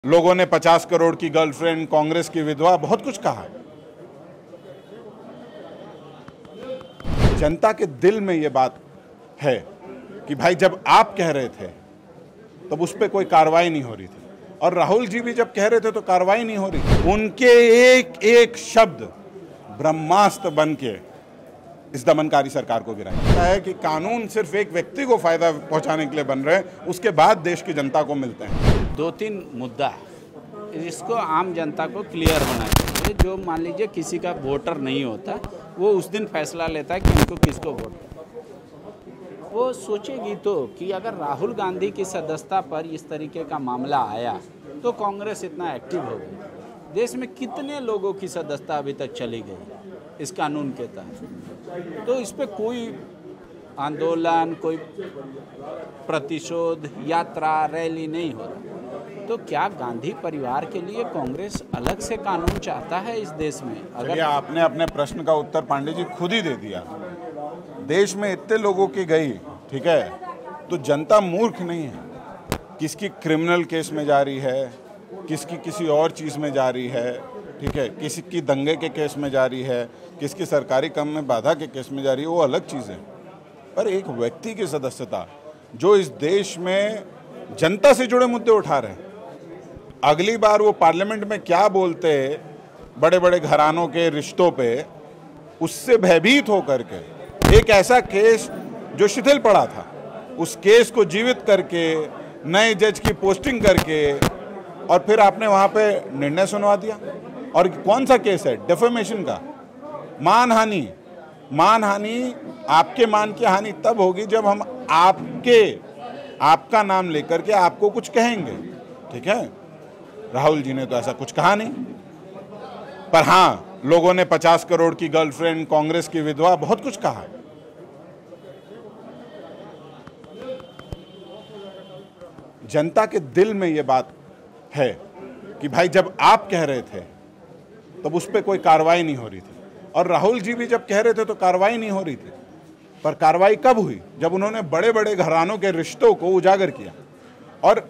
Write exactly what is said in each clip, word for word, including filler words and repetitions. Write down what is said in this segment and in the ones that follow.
लोगों ने पचास करोड़ की गर्लफ्रेंड, कांग्रेस की विधवा, बहुत कुछ कहा। जनता के दिल में ये बात है कि भाई जब आप कह रहे थे तब उस पर कोई कार्रवाई नहीं हो रही थी, और राहुल जी भी जब कह रहे थे तो कार्रवाई नहीं हो रही थी। उनके एक एक शब्द ब्रह्मास्त्र बन के इस दमनकारी सरकार को गिराया है कि कानून सिर्फ एक व्यक्ति को फायदा पहुंचाने के लिए बन रहे हैं, उसके बाद देश की जनता को मिलते हैं। दो तीन मुद्दा है जिसको आम जनता को क्लियर होना चाहिए। जो मान लीजिए किसी का वोटर नहीं होता, वो उस दिन फैसला लेता है कि उनको किसको वोट करना। वो सोचेगी तो कि अगर राहुल गांधी की सदस्यता पर इस तरीके का मामला आया तो कांग्रेस इतना एक्टिव हो गई। देश में कितने लोगों की सदस्यता अभी तक चली गई इस कानून के तहत, तो इस पर कोई आंदोलन, कोई प्रतिशोध यात्रा, रैली नहीं हो रहा। तो क्या गांधी परिवार के लिए कांग्रेस अलग से कानून चाहता है इस देश में? अगर आपने अपने प्रश्न का उत्तर पांडे जी खुद ही दे दिया। देश में इतने लोगों की गई, ठीक है, तो जनता मूर्ख नहीं है। किसकी क्रिमिनल केस में जा रही है, किसकी किसी और चीज़ में जा रही है, ठीक है, किसी की दंगे के केस में जा रही है, किसकी सरकारी काम में बाधा के केस में जा रही है, वो अलग चीज़ है। पर एक व्यक्ति की सदस्यता जो इस देश में जनता से जुड़े मुद्दे उठा रहे हैं, अगली बार वो पार्लियामेंट में क्या बोलते बड़े बड़े घरानों के रिश्तों पे, उससे भयभीत होकर के एक ऐसा केस जो शिथिल पड़ा था, उस केस को जीवित करके नए जज की पोस्टिंग करके और फिर आपने वहाँ पे निर्णय सुनवा दिया। और कौन सा केस है? डिफेमेशन का, मानहानि। मानहानि, आपके मान की हानि तब होगी जब हम आपके आपका नाम लेकर के आपको कुछ कहेंगे, ठीक है। राहुल जी ने तो ऐसा कुछ कहा नहीं, पर हाँ, लोगों ने पचास करोड़ की गर्लफ्रेंड, कांग्रेस की विधवा, बहुत कुछ कहा। जनता के दिल में ये बात है कि भाई जब आप कह रहे थे तब उस पर कोई कार्रवाई नहीं हो रही थी, और राहुल जी भी जब कह रहे थे तो कार्रवाई नहीं हो रही थी। पर कार्रवाई कब हुई? जब उन्होंने बड़े बड़े घरानों के रिश्तों को उजागर किया। और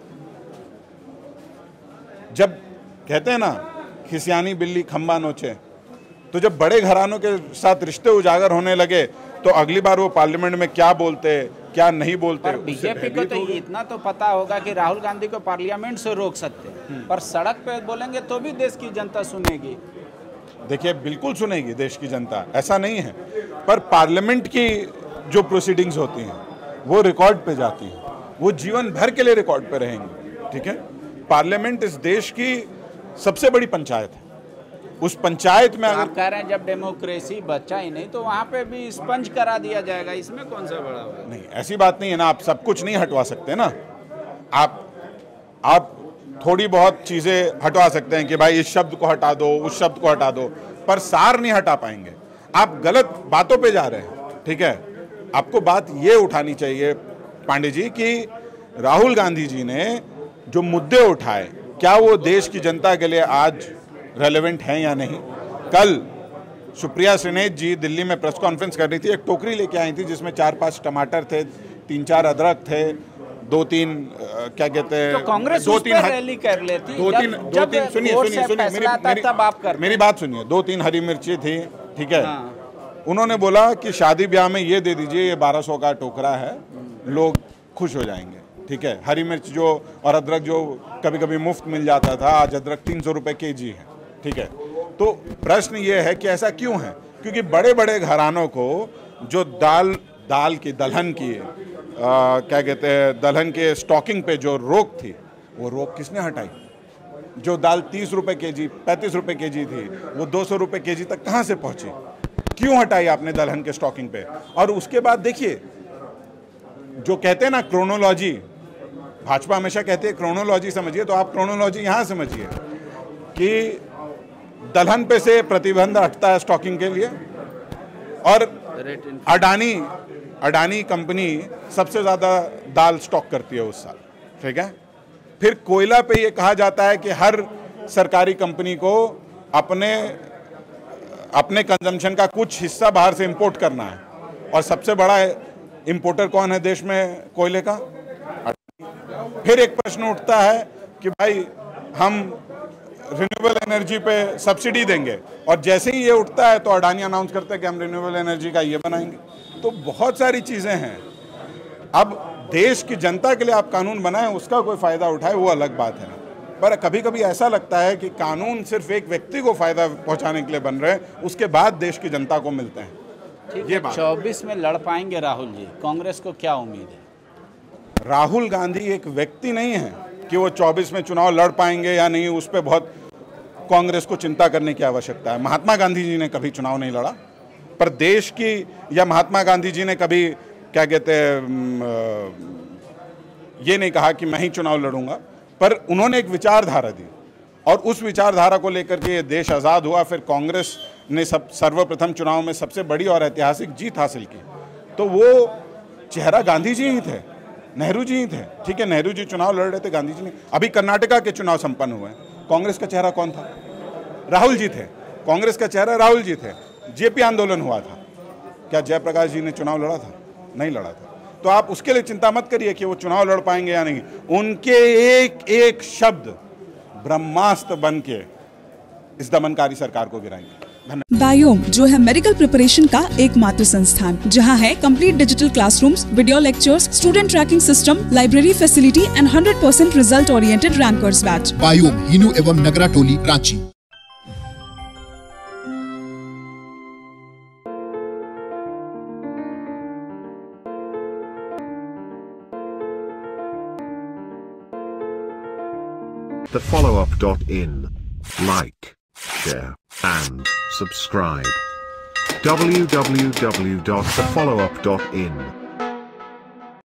जब कहते हैं ना, खिसियानी बिल्ली खंबा नोचे, तो जब बड़े घरानों के साथ रिश्ते उजागर होने लगे तो अगली बार वो पार्लियामेंट में क्या बोलते, क्या नहीं बोलते। बीजेपी को तो इतना तो पता होगा कि राहुल गांधी को पार्लियामेंट से रोक सकते, पर सड़क पे बोलेंगे तो भी देश की जनता सुनेगी। देखिए, बिल्कुल सुनेगी देश की जनता, ऐसा नहीं है, पर पार्लियामेंट की जो प्रोसीडिंग्स होती हैं वो रिकॉर्ड पे जाती हैं, वो जीवन भर के लिए रिकॉर्ड पे रहेंगी, ठीक है। पार्लियामेंट इस देश की सबसे बड़ी पंचायत है। उस पंचायत में तो आप कह रहे हैं जब डेमोक्रेसी बचा ही नहीं तो वहाँ पे भी स्पंज करा दिया जाएगा, इसमें कौन सा बड़ा हुआ? नहीं, ऐसी बात नहीं है ना। आप सब कुछ नहीं हटवा सकते ना। आप आप थोड़ी बहुत चीजें हटवा सकते हैं कि भाई इस शब्द को हटा दो, उस शब्द को हटा दो, पर सार नहीं हटा पाएंगे। आप गलत बातों पे जा रहे हैं, ठीक है। आपको बात ये उठानी चाहिए पांडे जी कि राहुल गांधी जी ने जो मुद्दे उठाए, क्या वो देश की जनता के लिए आज रेलेवेंट हैं या नहीं। कल सुप्रिया श्रीनेत जी दिल्ली में प्रेस कॉन्फ्रेंस कर रही थी, एक टोकरी लेके आई थी जिसमें चार पांच टमाटर थे, तीन चार अदरक थे, दो तीन क्या कहते हैं, तो कांग्रेस दो तीन रैली कर लेती, दो तीन दो तीन सुनिए सुनिए सुनिए मेरी मेरी बात सुनिए। दो तीन हरी मिर्ची थी, ठीक है। हाँ। उन्होंने बोला कि शादी ब्याह में ये दे दीजिए, ये बारह सौ का टोकरा है, लोग खुश हो जाएंगे, ठीक है। हरी मिर्च जो और अदरक जो कभी कभी मुफ्त मिल जाता था, आज अदरक तीन सौ रुपये के जी है, ठीक है। तो प्रश्न ये है कि ऐसा क्यों है? क्योंकि बड़े बड़े घरानों को जो दाल दाल की दलहन की आ, क्या कहते हैं, दलहन के स्टॉकिंग पे जो रोक थी, वो रोक किसने हटाई? जो दाल तीस रुपए के जी, पैंतीस रुपए के जी थी, वो दो सौ रुपये के जी तक कहाँ से पहुंची? क्यों हटाई आपने दलहन के स्टॉकिंग पे? और उसके बाद देखिए, जो कहते हैं ना क्रोनोलॉजी, भाजपा हमेशा कहते हैं क्रोनोलॉजी समझिए, तो आप क्रोनोलॉजी यहाँ समझिए कि दलहन पे से प्रतिबंध हटता है स्टॉकिंग के लिए, और अडानी अडानी कंपनी सबसे ज़्यादा दाल स्टॉक करती है उस साल, ठीक है। फिर कोयला पे ये कहा जाता है कि हर सरकारी कंपनी को अपने अपने कंजम्पशन का कुछ हिस्सा बाहर से इंपोर्ट करना है, और सबसे बड़ा इंपोर्टर कौन है देश में कोयले का? फिर एक प्रश्न उठता है कि भाई हम रिन्यूएबल एनर्जी पे सब्सिडी देंगे, और जैसे ही ये उठता है तो अडानी अनाउंस करते हैं कि हम रिन्यूएबल एनर्जी का ये बनाएंगे। तो बहुत सारी चीज़ें हैं। अब देश की जनता के लिए आप कानून बनाएं, उसका कोई फ़ायदा उठाए, वो अलग बात है। पर कभी कभी ऐसा लगता है कि कानून सिर्फ एक व्यक्ति को फ़ायदा पहुंचाने के लिए बन रहे हैं, उसके बाद देश की जनता को मिलते हैं। ये चौबीस में लड़ पाएंगे राहुल जी, कांग्रेस को क्या उम्मीद है? राहुल गांधी एक व्यक्ति नहीं है कि वो चौबीस में चुनाव लड़ पाएंगे या नहीं, उस पर बहुत कांग्रेस को चिंता करने की आवश्यकता है। महात्मा गांधी जी ने कभी चुनाव नहीं लड़ा, पर देश की, या महात्मा गांधी जी ने कभी क्या कहते हैं ये नहीं कहा कि मैं ही चुनाव लड़ूंगा, पर उन्होंने एक विचारधारा दी, और उस विचारधारा को लेकर के ये देश आज़ाद हुआ। फिर कांग्रेस ने सब सर्वप्रथम चुनाव में सबसे बड़ी और ऐतिहासिक जीत हासिल की। तो वो चेहरा गांधी जी ही थे, नेहरू जी ही थे। ठीक है, नेहरू जी चुनाव लड़ रहे थे, गांधी जी ने। अभी कर्नाटका के चुनाव संपन्न हुए, कांग्रेस का चेहरा कौन था? राहुल जी थे। कांग्रेस का चेहरा राहुल जी थे। जेपी आंदोलन हुआ था, क्या जयप्रकाश जी ने चुनाव लड़ा था? नहीं लड़ा था। तो आप उसके लिए चिंता मत करिए कि वो चुनाव लड़ पाएंगे या नहीं। उनके एक एक शब्द ब्रह्मास्त्र बन के इस दमनकारी सरकार को गिराएंगे। बायोम, जो है मेडिकल प्रिपरेशन का एकमात्र संस्थान, जहां है complete digital classrooms, video lectures, student tracking system, library facility and hundred percent result oriented rankers batch. बायोम, हिनू एवं नगरा टोली, Ranchi. the follow up dot in. Like, share, and subscribe. w w w dot the follow up dot in